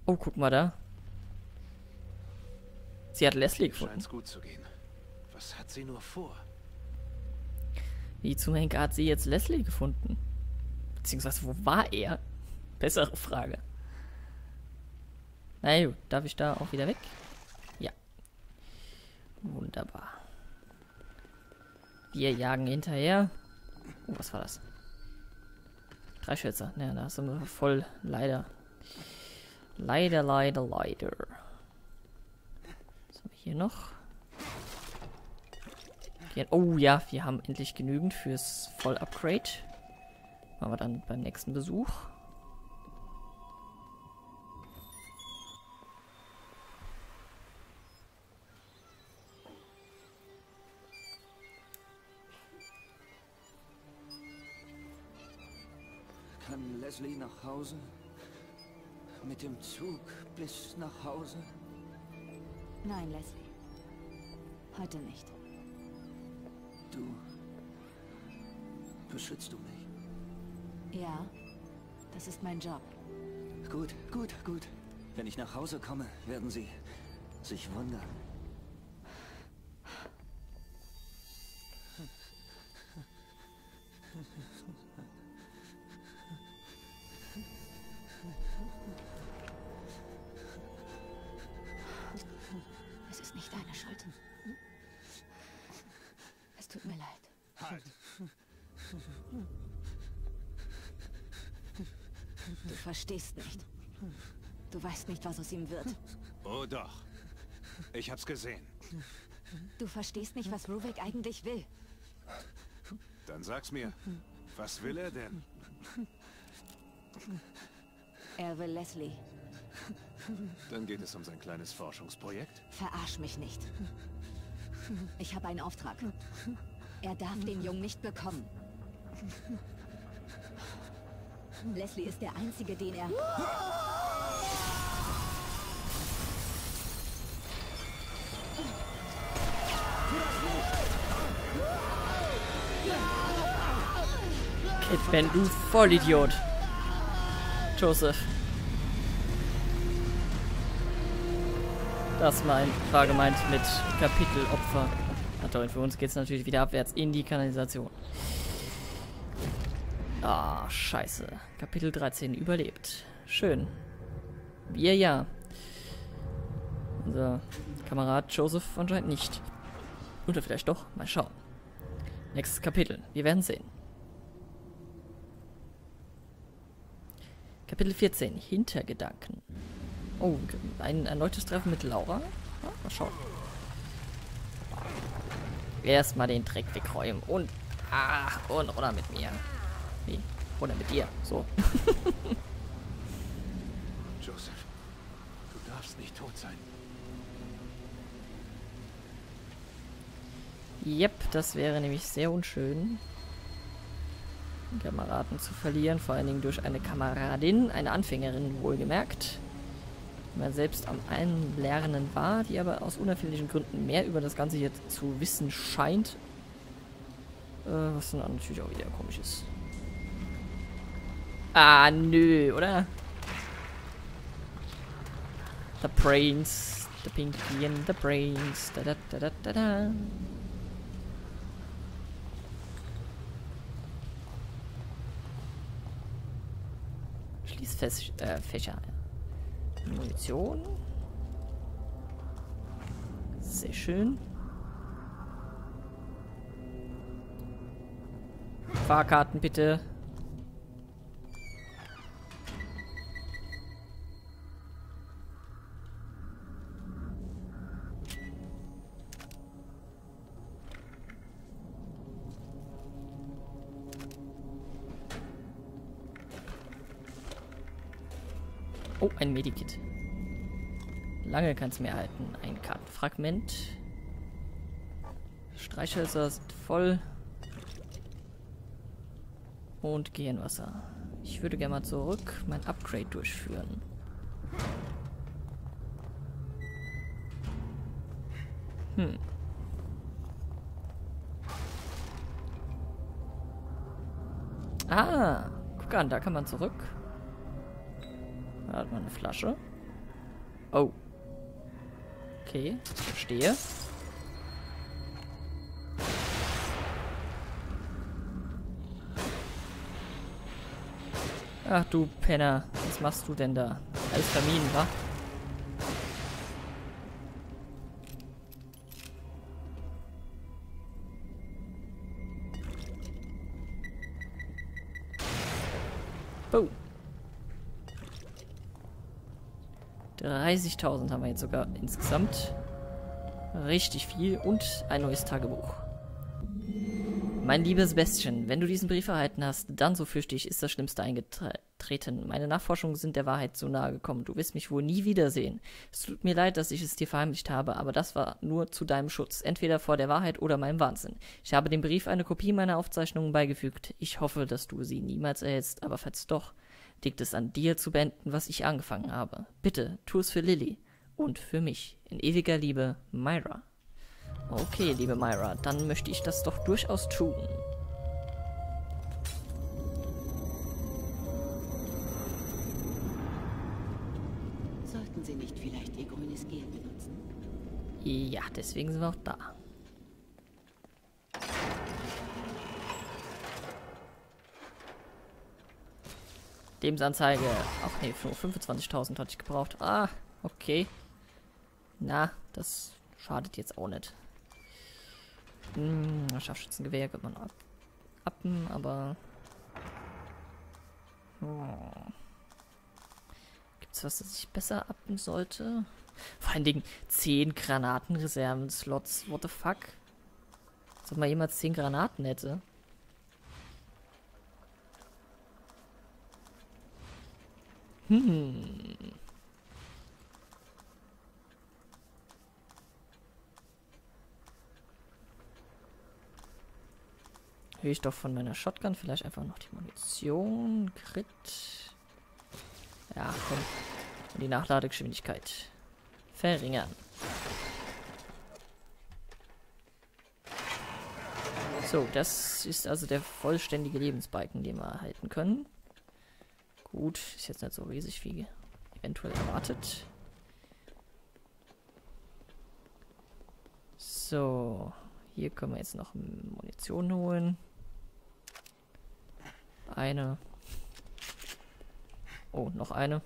Oh, guck mal da. Sie hat Leslie gefunden. Scheint's gut zu gehen. Was hat sie nur vor? Wie zum Henker hat sie jetzt Leslie gefunden? Beziehungsweise, wo war er? Bessere Frage. Na gut, darf ich da auch wieder weg? Ja. Wunderbar. Wir jagen hinterher. Oh, was war das? 3 Schätze. Ja, da sind wir voll. Leider. Leider. Was haben wir hier noch? Oh ja, wir haben endlich genügend fürs Voll-Upgrade. Machen wir dann beim nächsten Besuch. Kann Leslie nach Hause? Mit dem Zug bis nach Hause? Nein, Leslie. Heute nicht. Du... Beschützt du mich? Ja, das ist mein Job. Gut. Wenn ich nach Hause komme, werden sie sich wundern. Es ist nicht deine Schuld. Es tut mir leid. Halt! Du verstehst nicht. Du weißt nicht, was aus ihm wird. Oh doch. Ich hab's gesehen. Du verstehst nicht, was Ruvik eigentlich will. Dann sag's mir. Was will er denn? Er will Leslie. Dann geht es um sein kleines Forschungsprojekt. Verarsch mich nicht. Ich habe einen Auftrag. Er darf den Jungen nicht bekommen. Leslie ist der Einzige, den er... Kidman, du Vollidiot. Joseph. Das war gemeint mit Kapitelopfer. Na toll, für uns geht's natürlich wieder abwärts in die Kanalisation. Ah, scheiße. Kapitel 13 überlebt. Schön. Wir ja. Unser Kamerad Joseph anscheinend nicht. Oder vielleicht doch. Mal schauen. Nächstes Kapitel. Wir werden sehen. Kapitel 14. Hintergedanken. Oh, ein erneutes Treffen mit Laura. Ja, mal schauen. Erstmal den Dreck wegräumen und... und runter mit mir. Nee, runter mit dir. So. Joseph, du darfst nicht tot sein. Yep, das wäre nämlich sehr unschön, einen Kameraden zu verlieren. Vor allen Dingen durch eine Kameradin, eine Anfängerin wohlgemerkt. Die man selbst am Einlernen war, die aber aus unerfindlichen Gründen mehr über das Ganze jetzt zu wissen scheint. Was dann natürlich auch wieder komisch ist. Ah, nö, oder? The Brains, the Pinky and the Brains, da da da da da da. Schließfächer. Munition. Sehr schön. Fahrkarten bitte. Oh, ein Medikit. Lange kann es mir halten. Ein Kartenfragment. Streichhölzer sind voll. Und Gehirnwasser. Ich würde gerne mal zurück mein Upgrade durchführen. Ah, guck an, da kann man zurück. Da hat man eine Flasche. Oh. Okay, verstehe. Ach du Penner, was machst du denn da? Alles vermieden, wa? Oh. 30.000 haben wir jetzt sogar insgesamt. Richtig viel und ein neues Tagebuch. Mein lieber Sebastian, wenn du diesen Brief erhalten hast, dann, so fürchte ich, ist das Schlimmste eingetreten. Meine Nachforschungen sind der Wahrheit so nahe gekommen. Du wirst mich wohl nie wiedersehen. Es tut mir leid, dass ich es dir verheimlicht habe, aber das war nur zu deinem Schutz. Entweder vor der Wahrheit oder meinem Wahnsinn. Ich habe dem Brief eine Kopie meiner Aufzeichnungen beigefügt. Ich hoffe, dass du sie niemals erhältst, aber falls doch, liegt es an dir zu beenden, was ich angefangen habe. Bitte, tu es für Lilly und für mich. In ewiger Liebe, Myra. Okay, liebe Myra, dann möchte ich das doch durchaus tun. Sollten Sie nicht vielleicht Ihr grünes Gel benutzen? Ja, deswegen sind wir auch da. Lebensanzeige. Ach nee, 25.000 hatte ich gebraucht. Ah, okay. Na, das schadet jetzt auch nicht. Scharfschützengewehr wird man appen, aber... Gibt's was, das ich besser appen sollte? Vor allen Dingen 10 Granatenreserven-Slots. What the fuck? Als ob man jemals 10 Granaten hätte. Höre ich doch von meiner Shotgun vielleicht einfach noch die Munition. Crit. Ja, komm. Und die Nachladegeschwindigkeit verringern. So, das ist also der vollständige Lebensbalken, den wir erhalten können. Gut, ist jetzt nicht so riesig wie eventuell erwartet. So, hier können wir jetzt noch Munition holen. Eine. Oh, noch eine.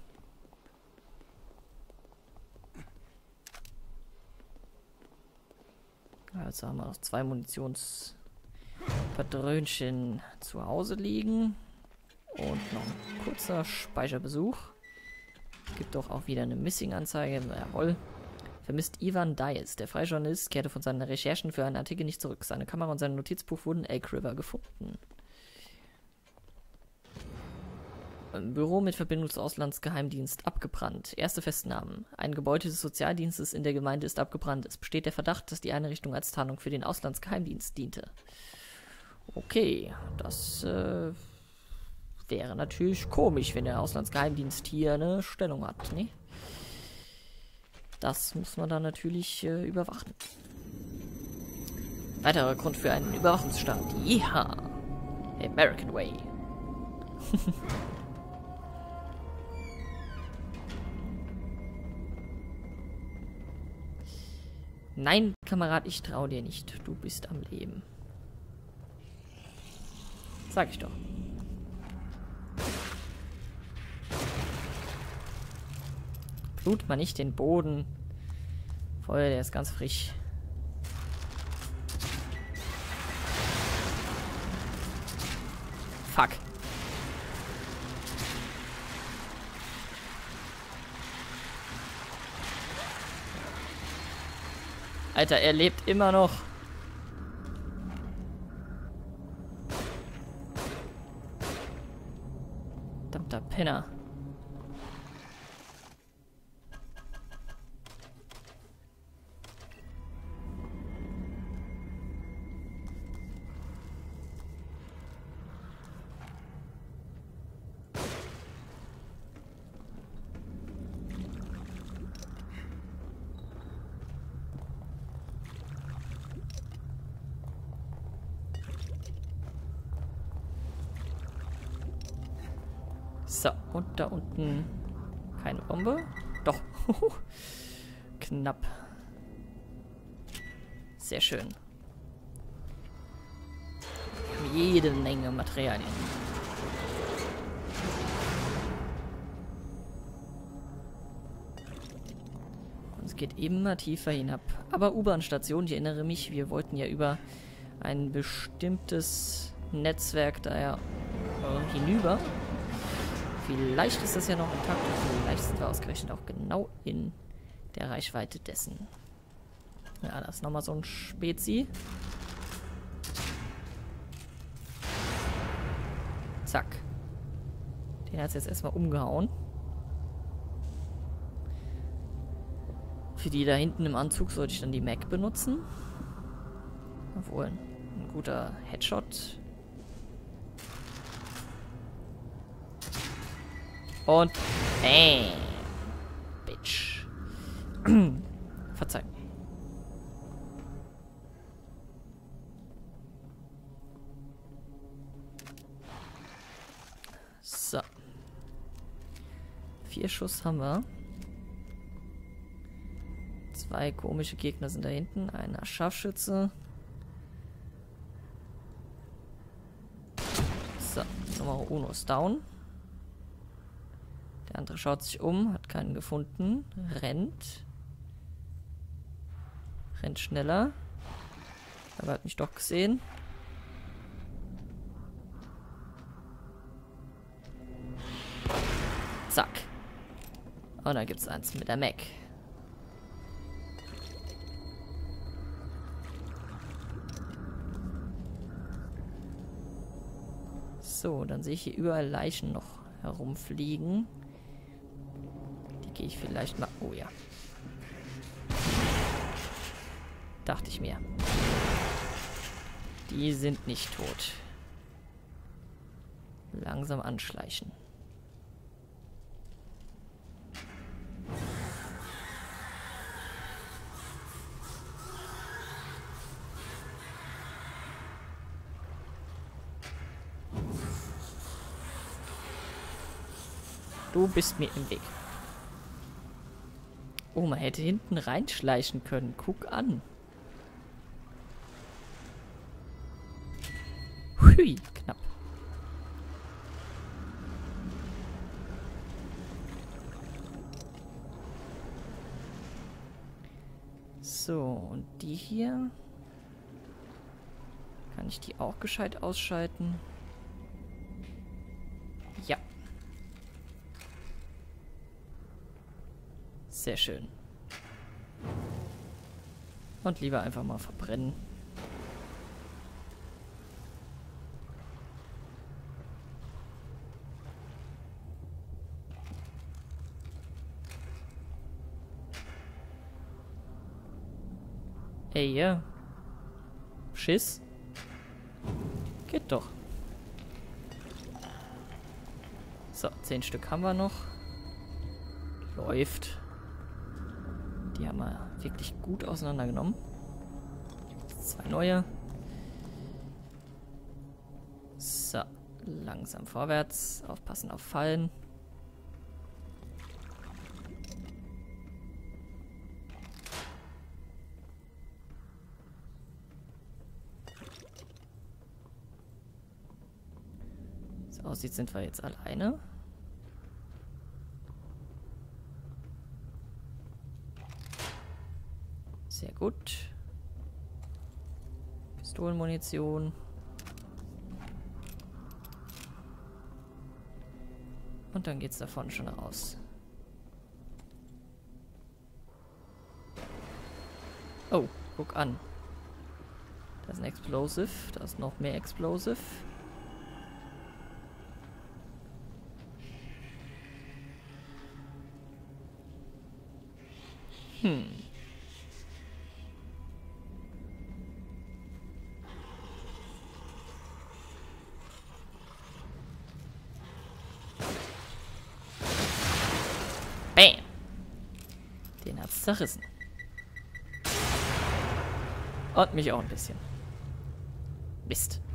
Also haben wir noch 2 Munitionspatrönchen zu Hause liegen. Und noch ein kurzer Speicherbesuch. Gibt doch auch wieder eine Missing-Anzeige. Jawohl. Vermisst Ivan Dias. Der freie Journalist kehrte von seinen Recherchen für einen Artikel nicht zurück. Seine Kamera und sein Notizbuch wurden in Elk River gefunden. Ein Büro mit Verbindung zum Auslandsgeheimdienst abgebrannt. Erste Festnahmen. Ein Gebäude des Sozialdienstes in der Gemeinde ist abgebrannt. Es besteht der Verdacht, dass die Einrichtung als Tarnung für den Auslandsgeheimdienst diente. Okay, das wäre natürlich komisch, wenn der Auslandsgeheimdienst hier eine Stellung hat, ne? Das muss man dann natürlich überwachen. Weiterer Grund für einen Überwachungsstaat. Ja, American Way. Nein, Kamerad, ich traue dir nicht. Du bist am Leben. Sag ich doch. Blut mal nicht den Boden. Feuer, der ist ganz frisch. Fuck. Alter, er lebt immer noch. Verdammter Penner. So, und da unten keine Bombe. Doch. Knapp. Sehr schön. Wir haben jede Menge Materialien. Und es geht immer tiefer hinab. Aber U-Bahn-Station, ich erinnere mich, wir wollten ja über ein bestimmtes Netzwerk daher hinüber. Vielleicht ist das ja noch intakt und vielleicht sind wir ausgerechnet auch genau in der Reichweite dessen. Ja, das ist nochmal so ein Spezi. Zack. Den hat es jetzt erstmal umgehauen. Für die da hinten im Anzug sollte ich dann die Mac benutzen. Obwohl, ein guter Headshot. Und bam. Bitch. Verzeihung. So. 4 Schuss haben wir. 2 komische Gegner sind da hinten. Einer Scharfschütze. So, Nummer 1 ist down. Der andere schaut sich um, hat keinen gefunden. Rennt. Rennt schneller. Aber hat mich doch gesehen. Zack. Und dann gibt es eins mit der Mac. So, dann sehe ich hier überall Leichen noch herumfliegen. Die gehe ich vielleicht mal... Oh ja. Dachte ich mir. Die sind nicht tot. Langsam anschleichen. Du bist mir im Weg. Oh, man hätte hinten reinschleichen können. Guck an. Hui, knapp. So, und die hier. Kann ich die auch gescheit ausschalten? Ja. Sehr schön. Und lieber einfach mal verbrennen. Ey, ja. Schiss? Geht doch. So, 10 Stück haben wir noch. Läuft. Die haben wir wirklich gut auseinandergenommen. 2 neue. So, langsam vorwärts. Aufpassen auf Fallen. So aussieht, sind wir jetzt alleine. Sehr gut. Pistolenmunition. Und dann geht's davon schon raus. Oh, guck an. Da ist ein Explosive. Da ist noch mehr Explosive. Bam! Den hat's zerrissen. Und mich auch ein bisschen. Mist.